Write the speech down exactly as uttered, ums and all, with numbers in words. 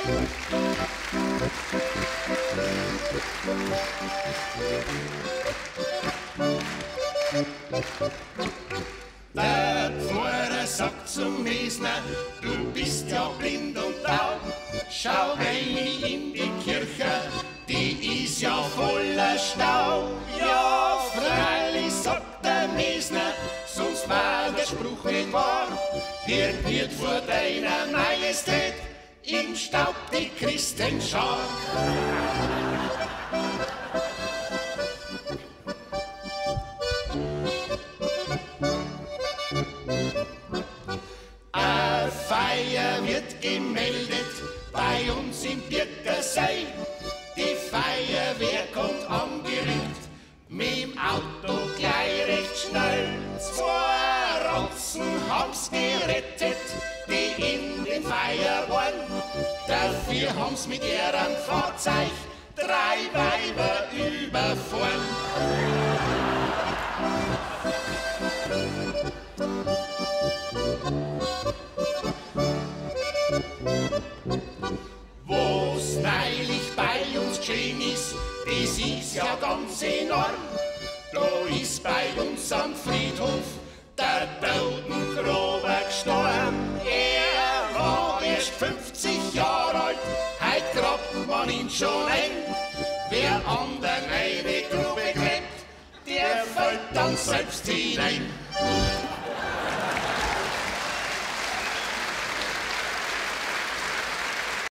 Der Pfarrer sagt zum Mesner, du bist ja blind und taub. Schau rein in die Kirche, die ist ja voller Staub. Ja, freilich, sagt der Mesner, sonst war der Spruch nicht wahr. Hier wird vor deiner Majestät im Staub die Christenschar. Eine Feier wird gemeldet bei uns im Birkersee. Die Feuerwehr kommt angerückt, mit dem Auto gleich recht schnell. Zwei Rotzen haben's gerettet, die in den Feier waren. Dafür haben's mit ihrem Fahrzeug drei Weiber überfahren. Was neulich bei uns geschehen ist, das ist ja ganz enorm. Da ist bei uns am Friedhof der Totengräber gestorben. Er war erst fünfzig Jahre alt, heut grabt man ihn schon ein. Wer anderen eine Grube gräbt, der fällt dann selbst hinein.